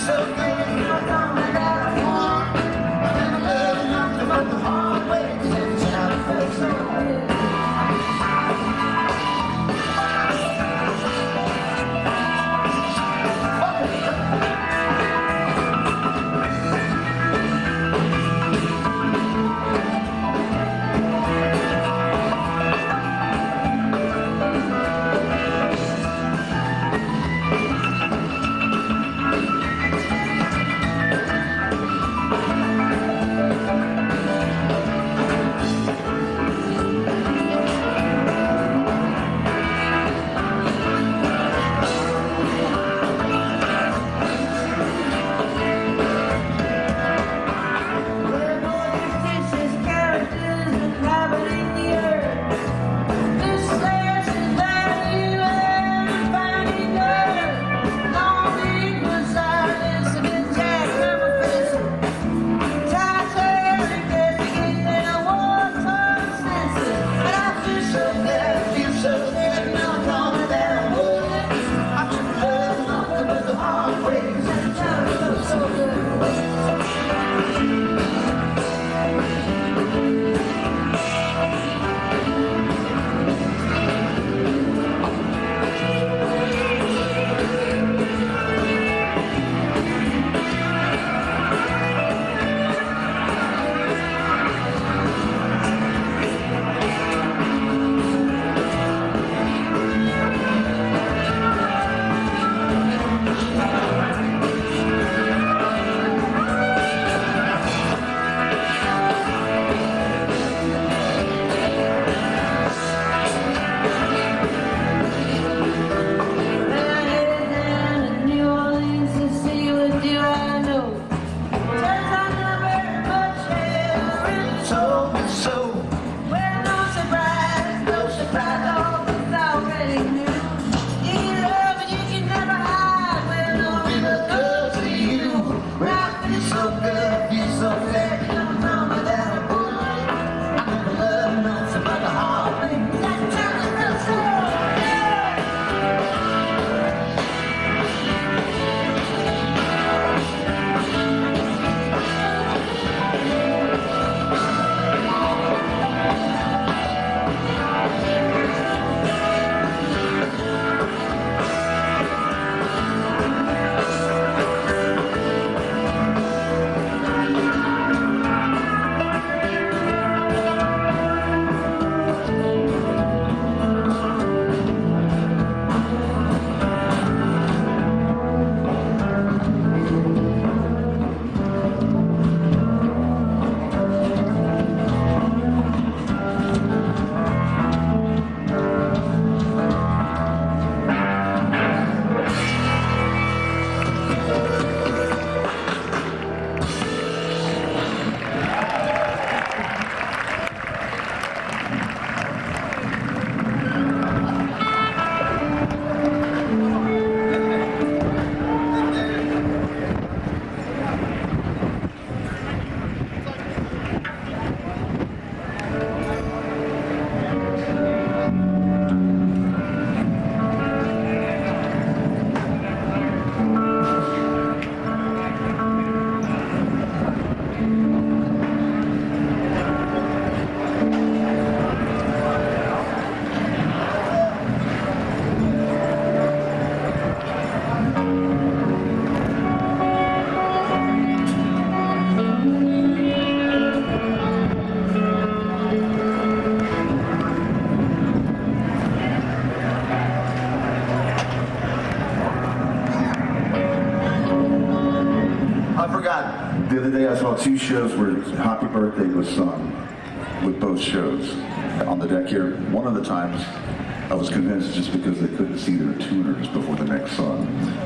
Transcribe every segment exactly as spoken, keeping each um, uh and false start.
The other day I saw two shows where Happy Birthday was sung with both shows on the deck here. One of the times I was convinced just because they couldn't see their tuners before the next song.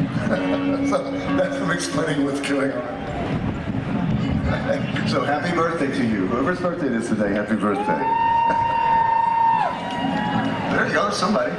So that's them explaining what's going on. So happy birthday to you. Whoever's birthday it is today, happy birthday. There you go, somebody.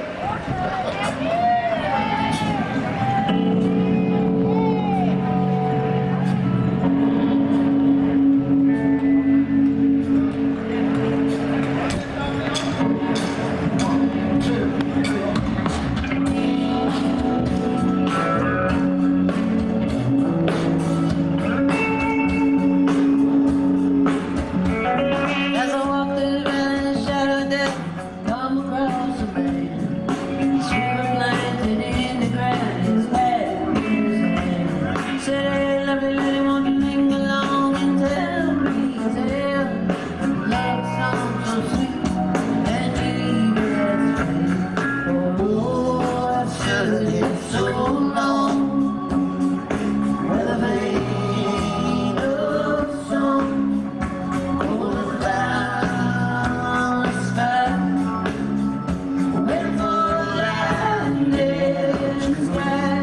lovely lady, won't you sing along and tell me a tale? Love song so sweet and easy as sweet. Oh, I've stood here so long with a vein of song rolling down the sky, waiting for a light edge to sky.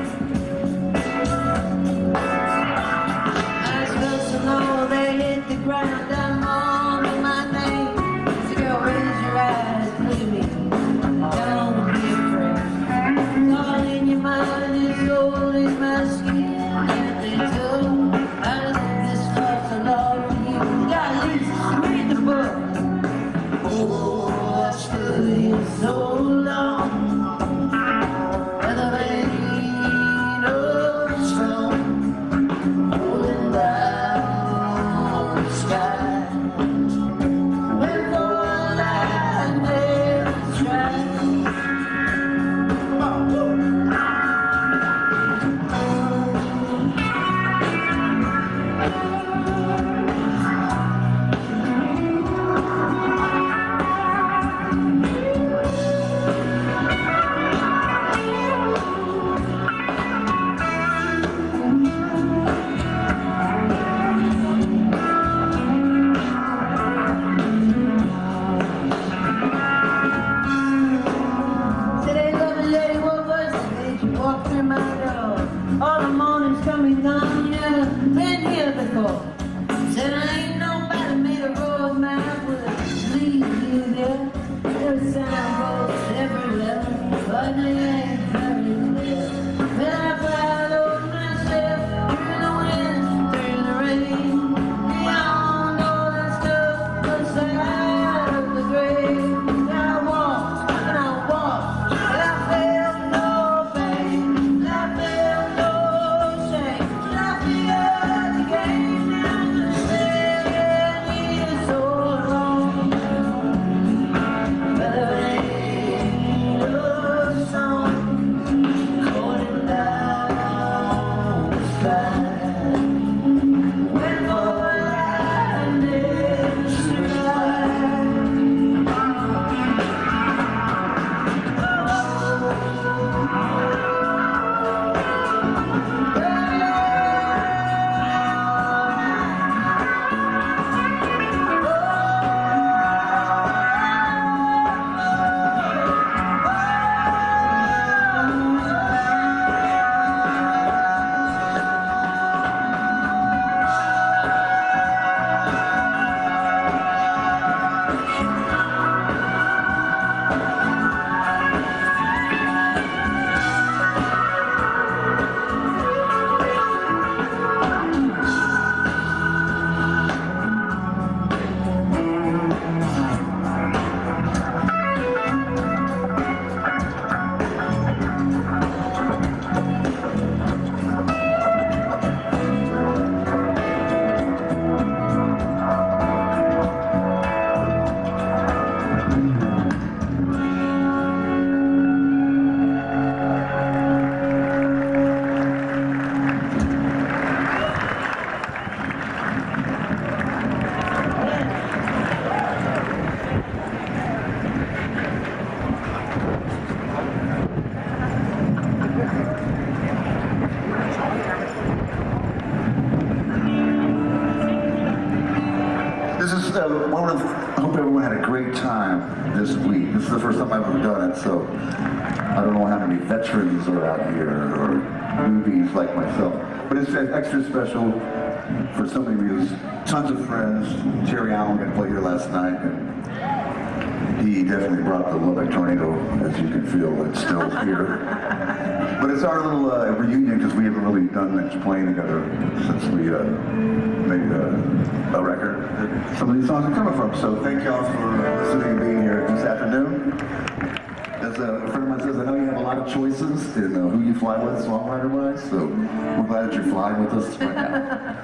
I'm on my name. So girl, raise your eyes, look me. Don't be afraid. It's all in your mind, it's all in my skin. And they do. I think this love's a love for you. God, Lisa, read the book. Oh, I stood here so long with a vein of stone rolling down the sky. Walk through my door. All the morning's coming on, yeah. Been here before. Said I ain't nobody made a road map with a lead you there. There's signposts everywhere, but they ain't very clear. Then I followed myself through the wind, through the rain, beyond all that stuff, the side of the grave. I walked and I walked, and I felt no pain. I felt no shame. I feel the game now. Seven years so long, but there ain't no song calling down the sky. When for lightning This is, uh, one of, I hope everyone had a great time this week. This is the first time I've ever done it, so I don't know how many veterans are out here or newbies like myself. But it's extra special for so many reasons. Tons of friends. Terry Allen got to play here last night, and he definitely brought the Lubbock tornado, as you can feel. It's still here. But it's our little uh, reunion because we haven't really done much playing together since we uh, made uh, a record that some of these songs are coming from. So thank y'all for listening and being here this afternoon. As a friend of mine says, I know you have a lot of choices in uh, who you fly with, songwriter-wise, so we're glad that you're flying with us right now.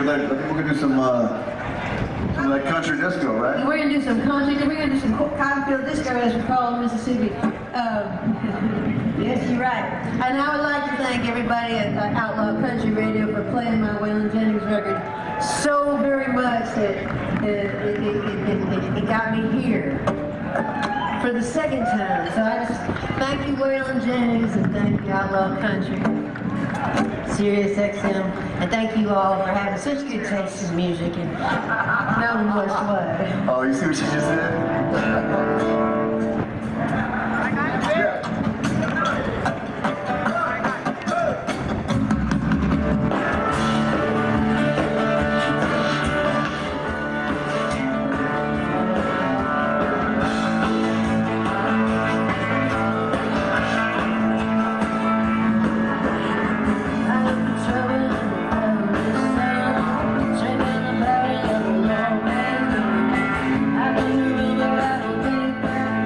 that, I think we're gonna do some, uh, some of that country disco, right? We're gonna do some country, we're gonna do some cottonfield disco as we call it in Mississippi. Um, yes, you're right. And I would like to thank everybody at uh, Outlaw Country Radio for playing my Waylon Jennings record so very much that uh, it, it, it, it, it got me here for the second time. So I just thank you, Waylon Jennings, and thank you, Outlaw Country, Sirius X M, and thank you all for having such good taste in music and knowing what's what. Oh, you see what she just did? I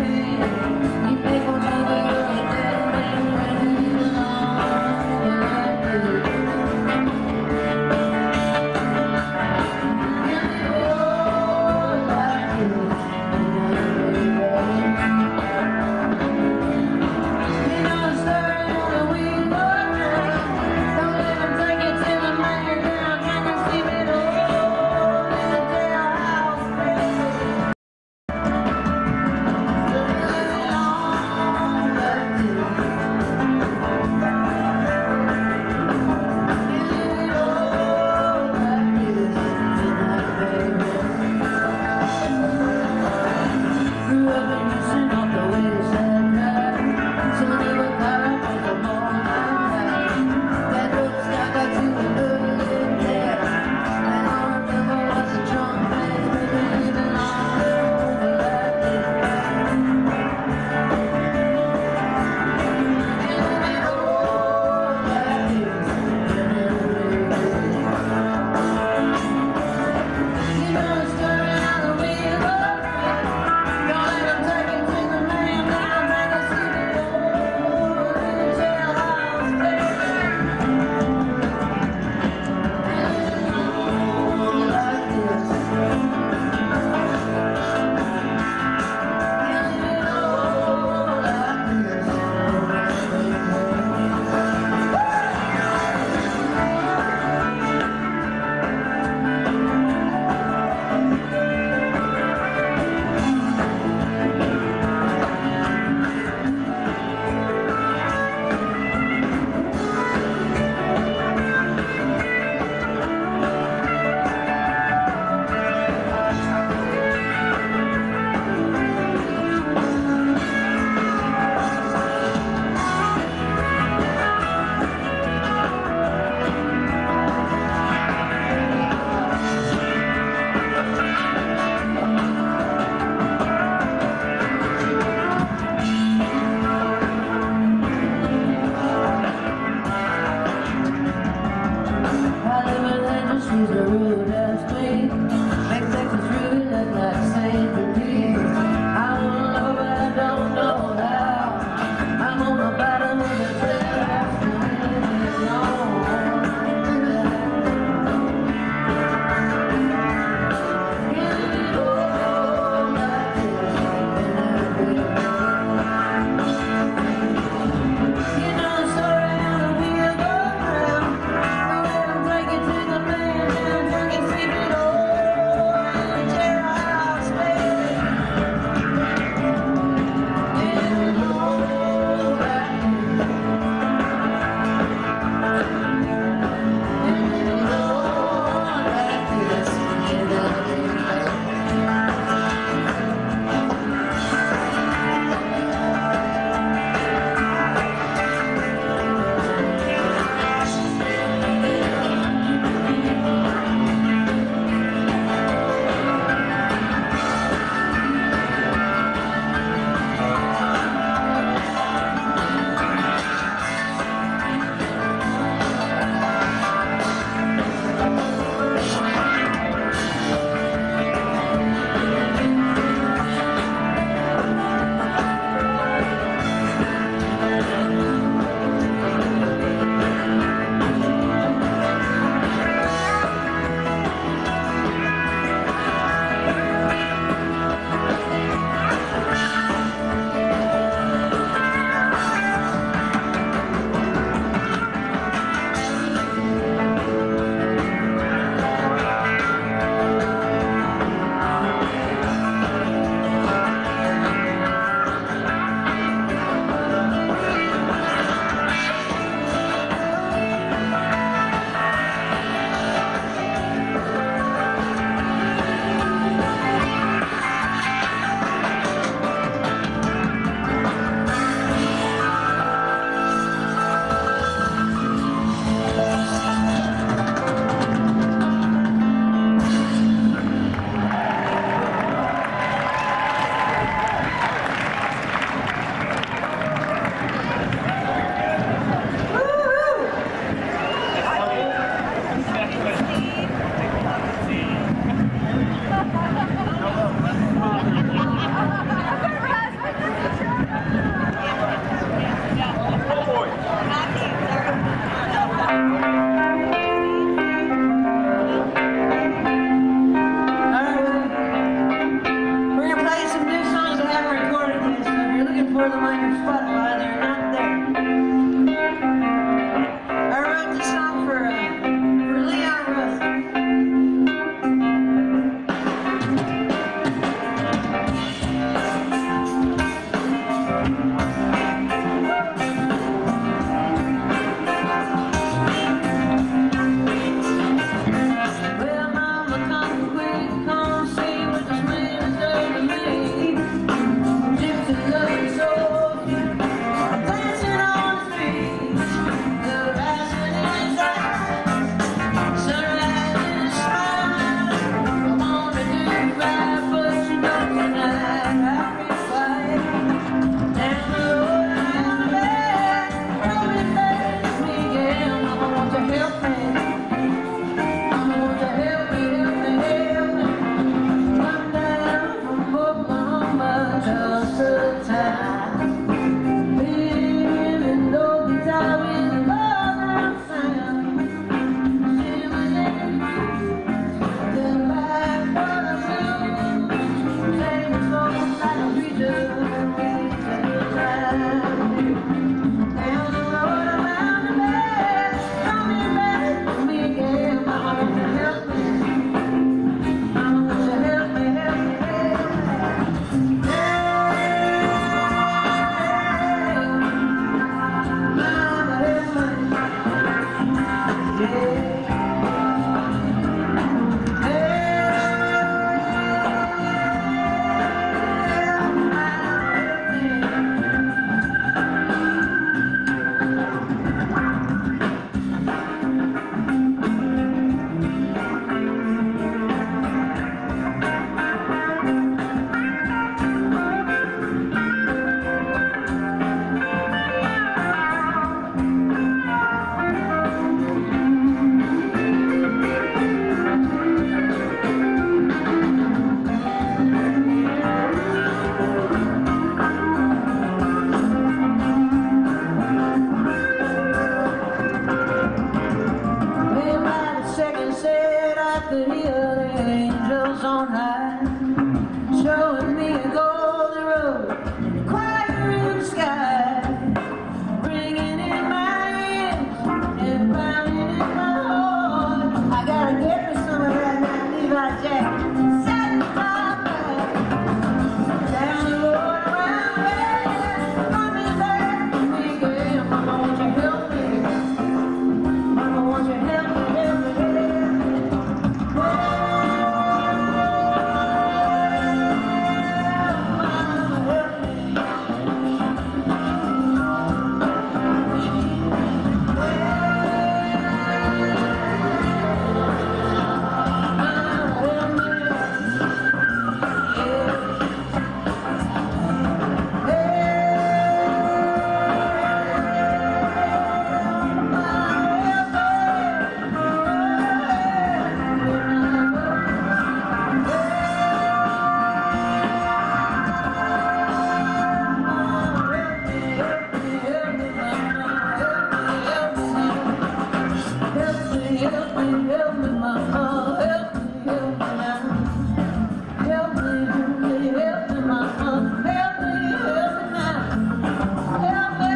me, help me, mama, help me, help me now. Help me, help me, help me, mama, help me, help me now. Help me.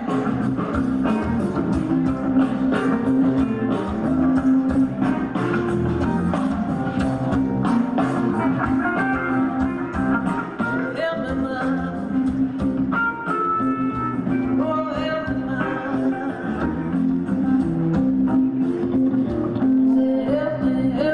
Help me, mama. Oh, help me, mama. Help me, help me.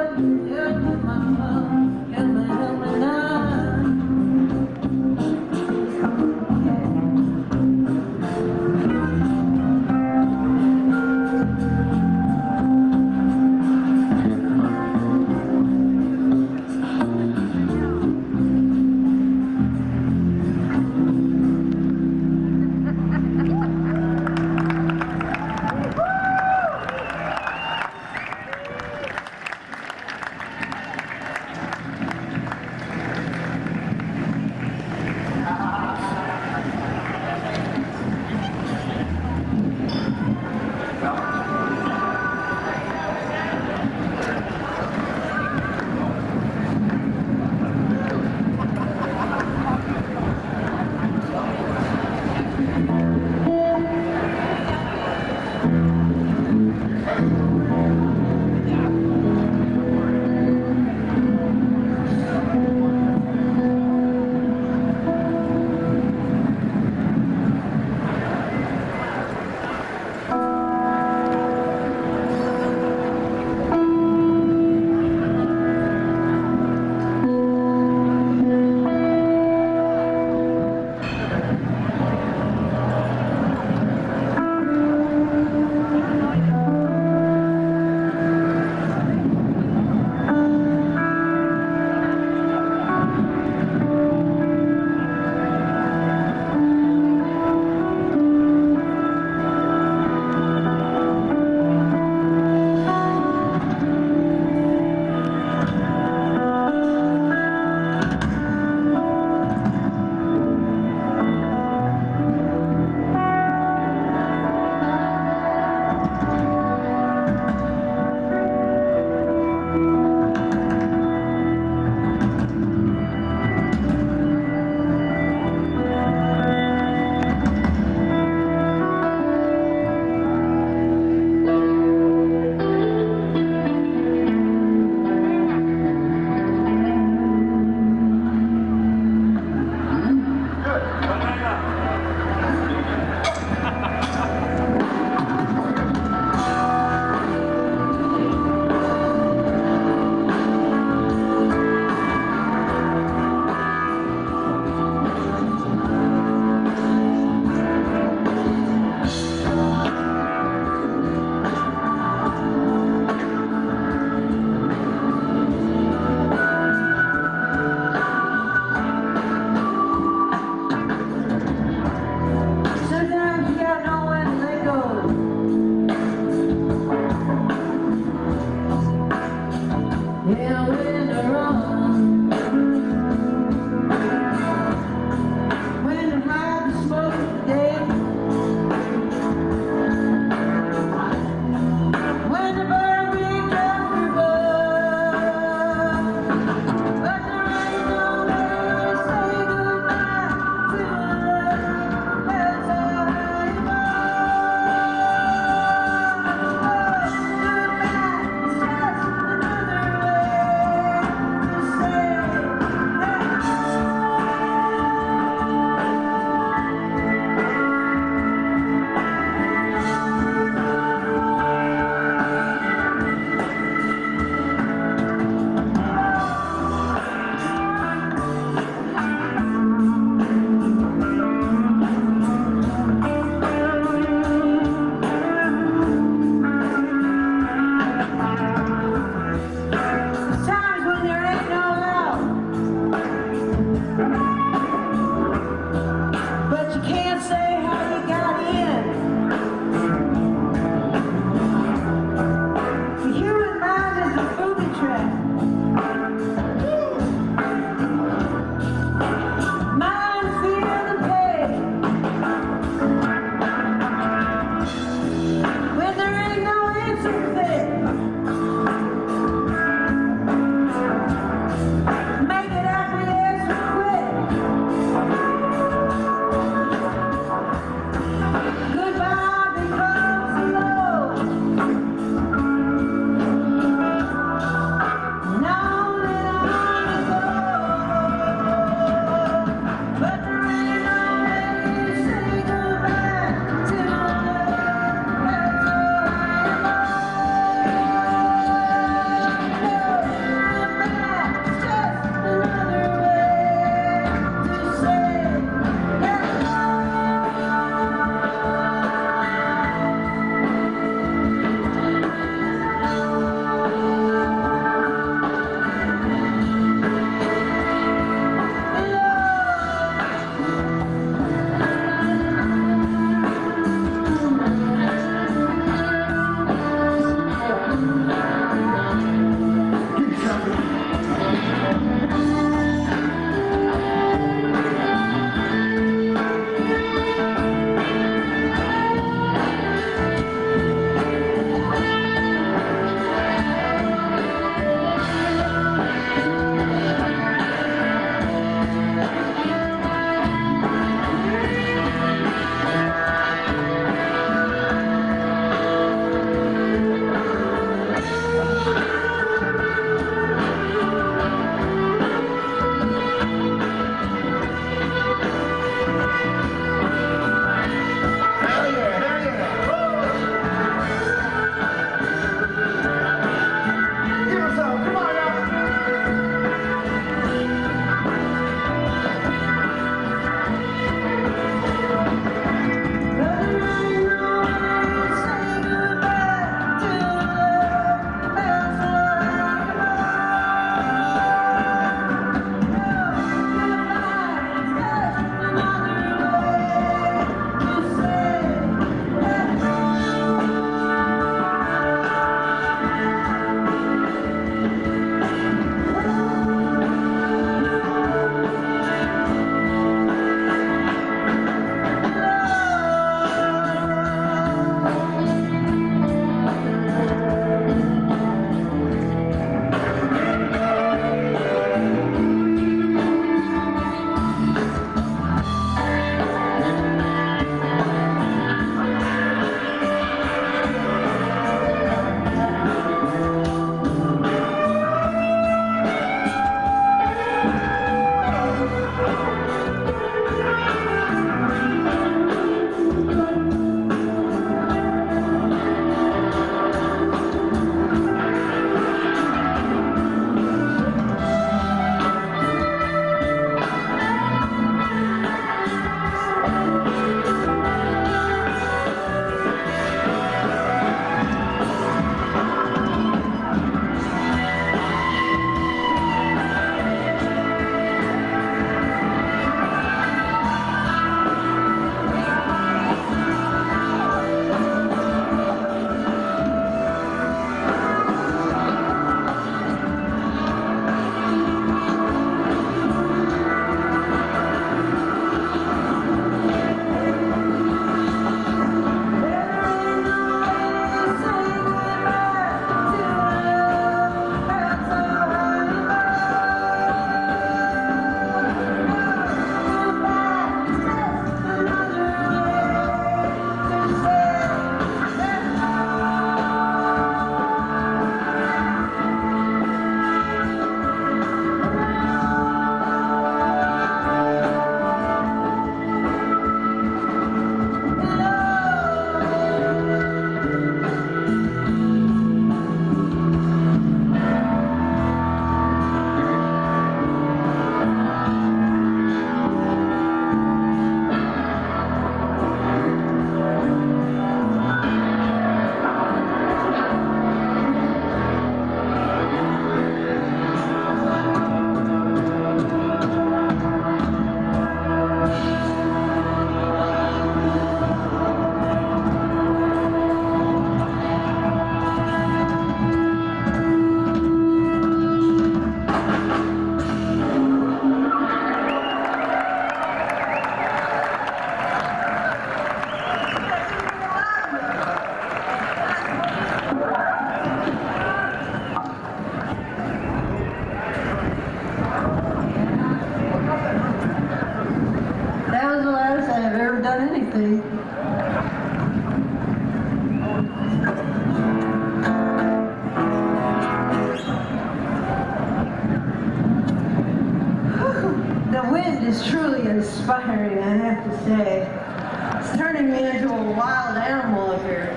inspiring, I have to say. It's turning me into a wild animal up here.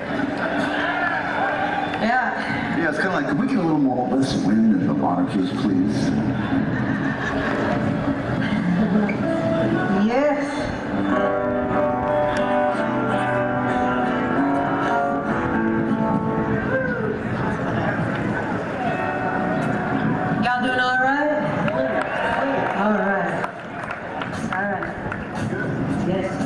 Yeah. Yeah, it's kind of like, can we get a little more less wind in the monarchies, please? Yes. Y'all doing all right? All right. All right. Yes.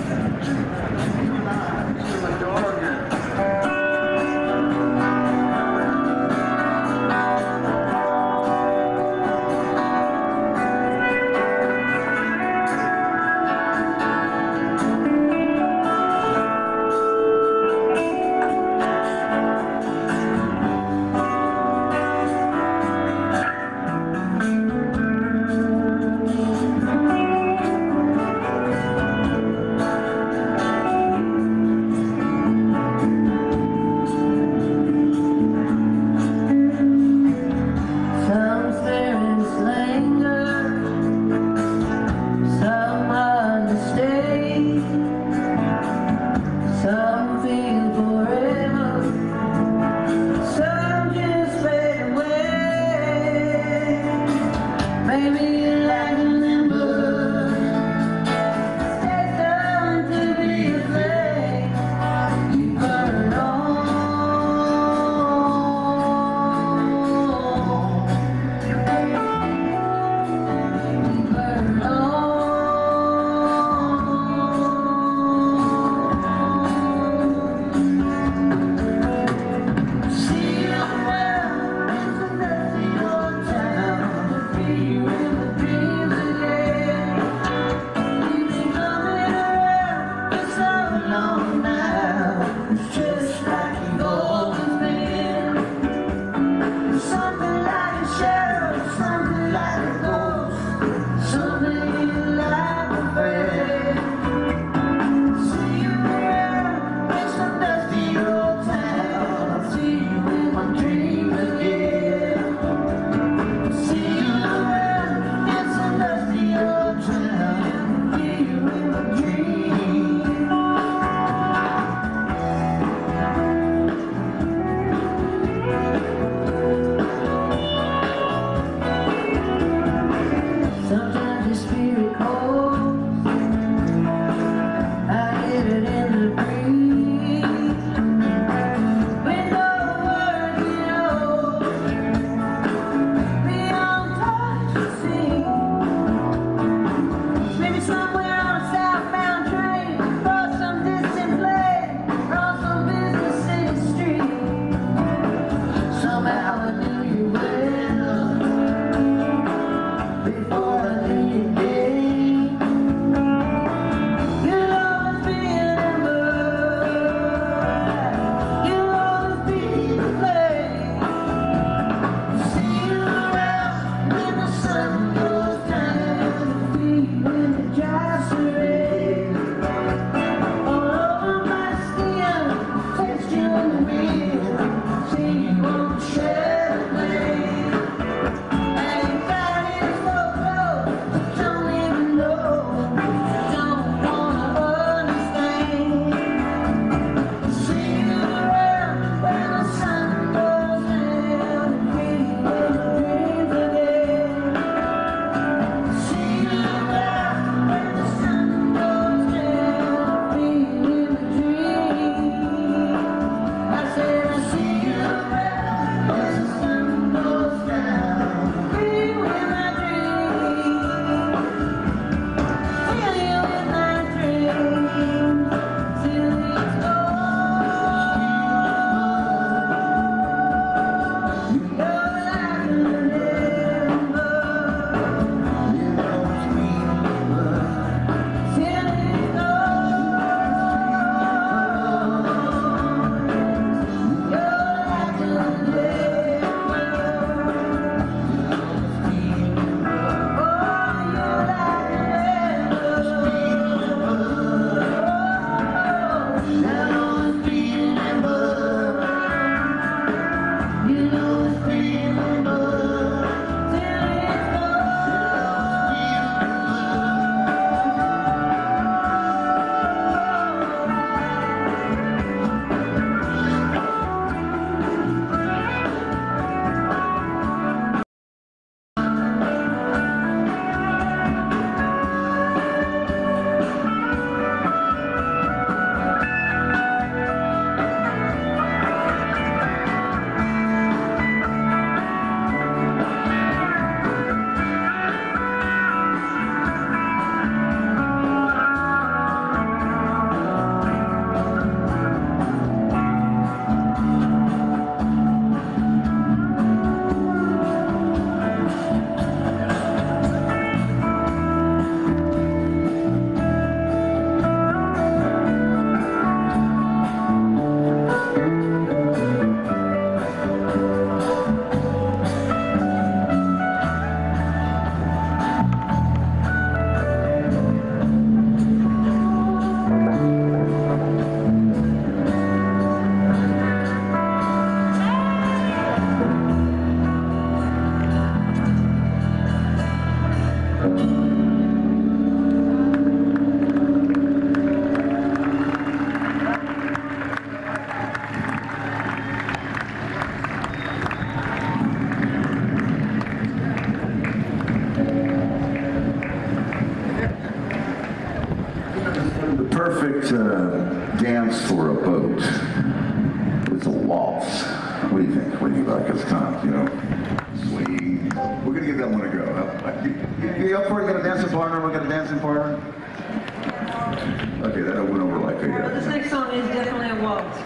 dance for a boat. It's a waltz. What do you think? What do you like? It's kind of, you know, swing. We're going to give that one a go. Uh, You, you, you up for it? You got a dancing partner? We got a dancing partner? Okay, that went over like a... Well, this next song is definitely a waltz.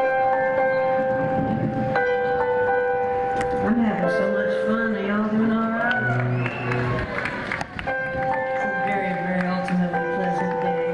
I'm having so much fun. Are y'all doing all right? It's a very, very ultimately pleasant day.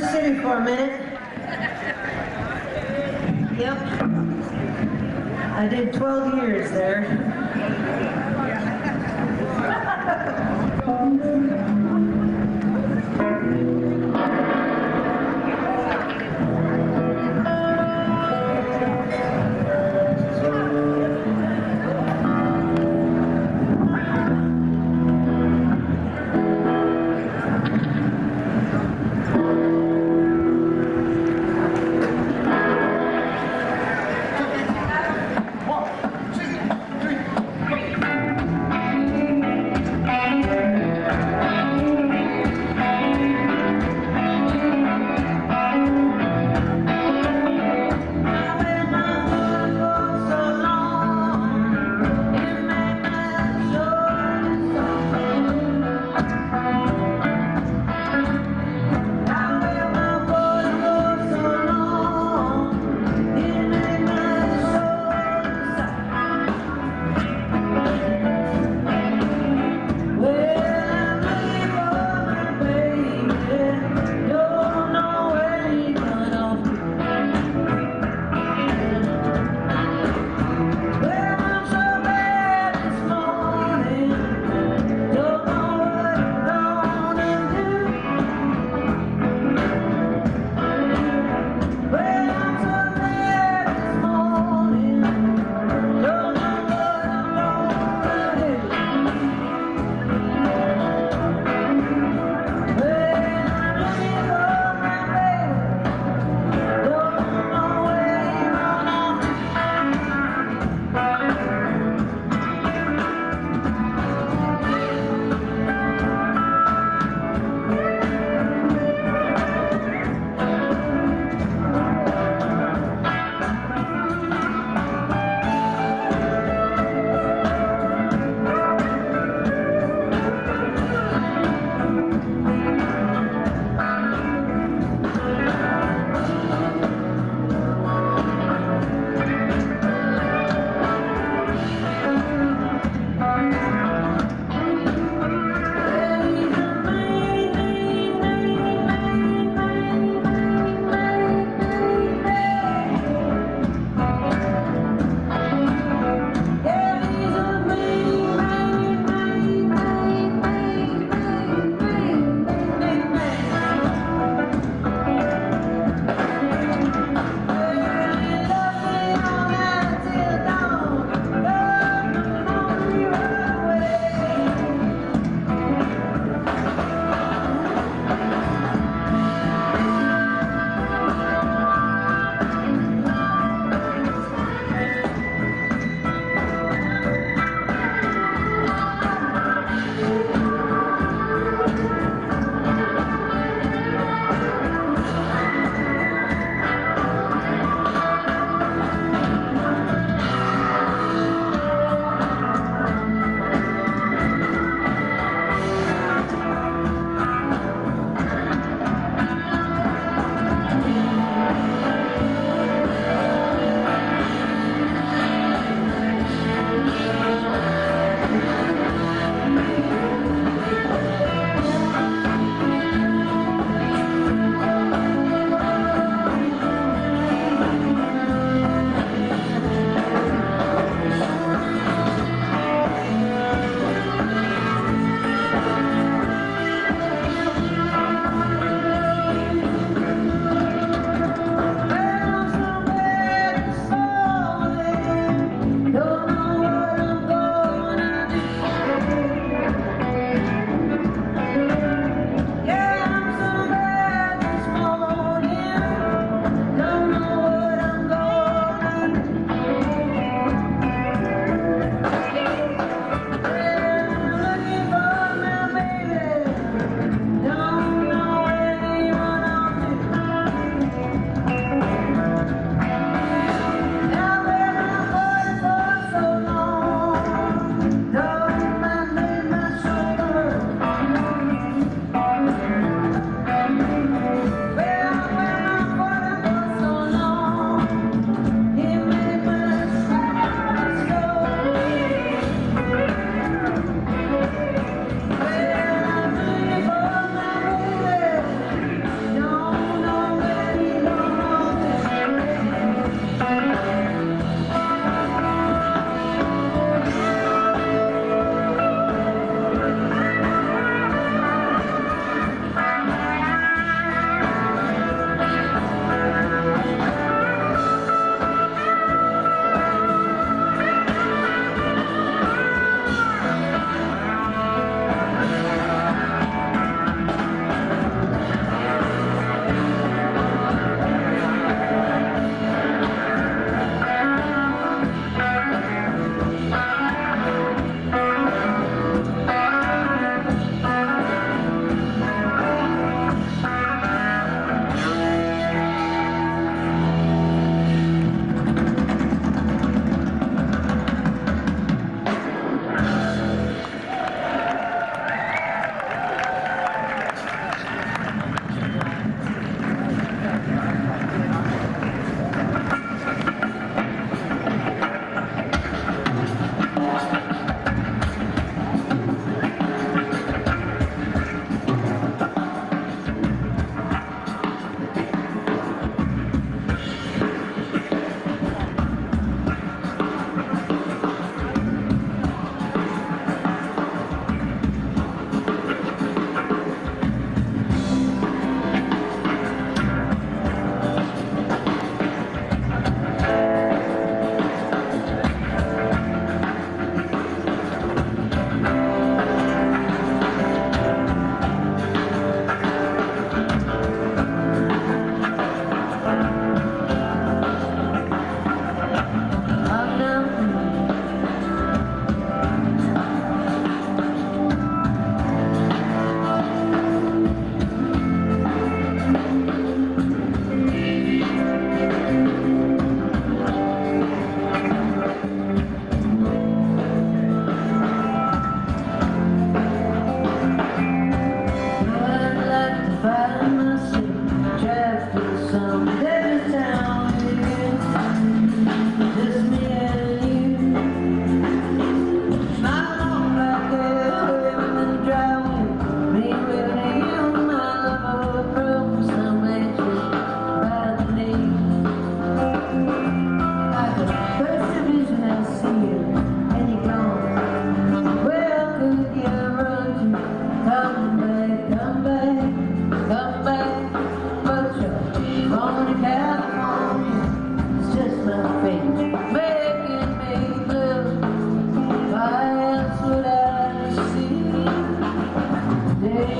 Kansas City for a minute. Yep. I did twelve years there. some desert town again. Just me and you. Smile on like living in the driveway. Me with you, my love from some ages by the knee. Like the first vision I see you, and you're gone. Where could you run to? Come back, come back, come back. But you're going to California. It's just my fate making me blue. Why else would I see today?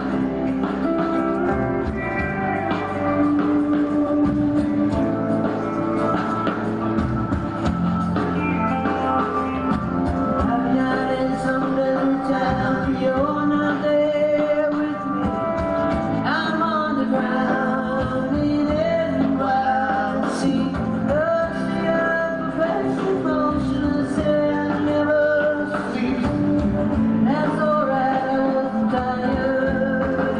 I'm not in some little town, you're not there with me. I'm on the ground in every wild sea. The sea of perfection, motion, I say I never sleep. That's alright, I wasn't tired.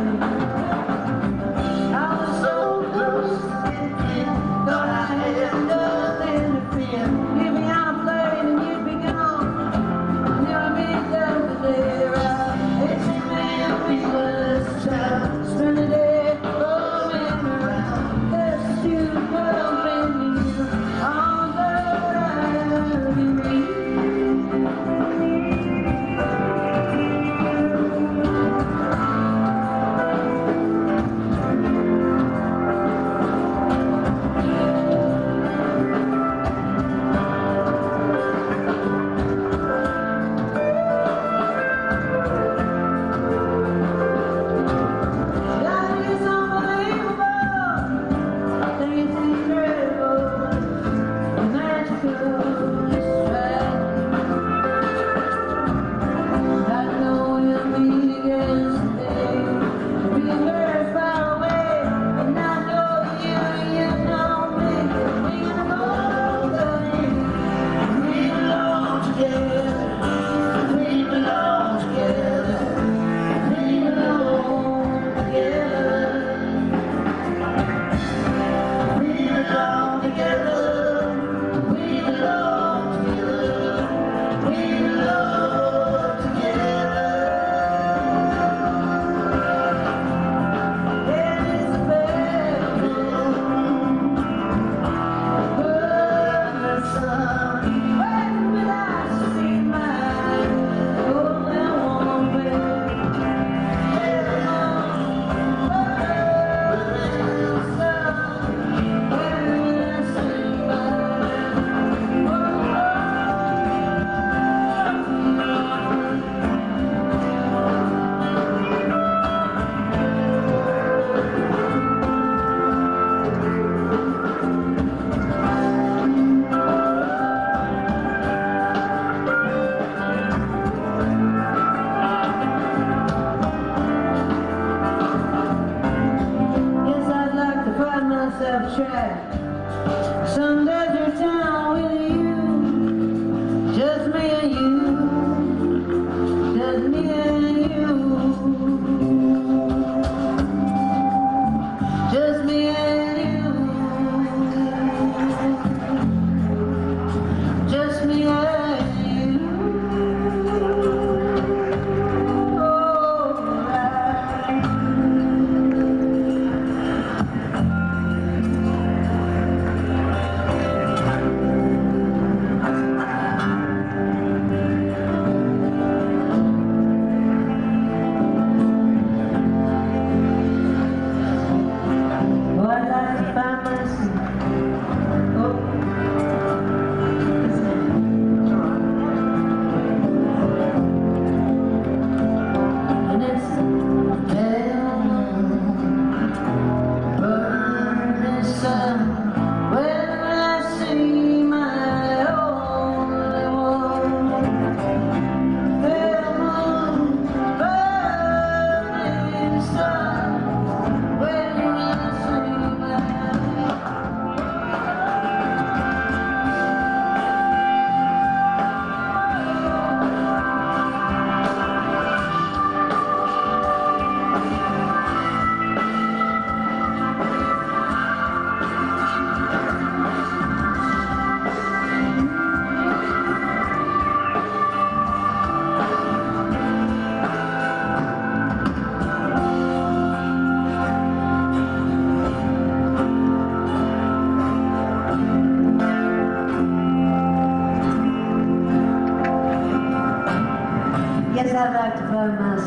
I was so close to getting, thought I had nothing to fear. Give me on a plane and you'd be gone. Never be down the day around. It's a man, people, this child. Spend a day roaming around. There's two girls bending you on the right of me. That is unbelievable. I think it's incredible. Magical, it's right. I know we'll meet again someday. We'll be very far away, and I know you, you know me. We're gonna both believe we belong together. We belong together. We belong together. We belong together. We belong together. We belong together. There is a bedroom under the sun. When will I see my only woman? Yes, I'd like to find myself trapped some desert town with you. Just me and you. Just me and you. Just me and you. Just me and you. Alright. Oh, I'd like to find myself. Oh. And it's burning sun. When I see my only one. Pale moon, burning sun. When I see my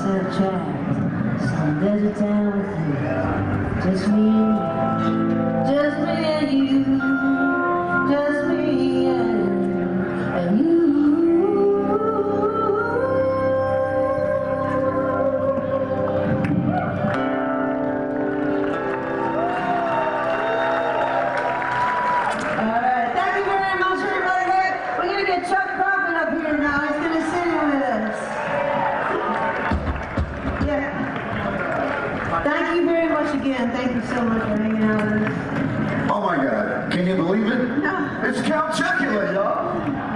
myself trapped in some desert town with you. Just me and you. Just me and you. Just me and, and you. Again, thank you so much for hanging out with us. Oh my God, can you believe it? No. It's Count Chocula, y'all.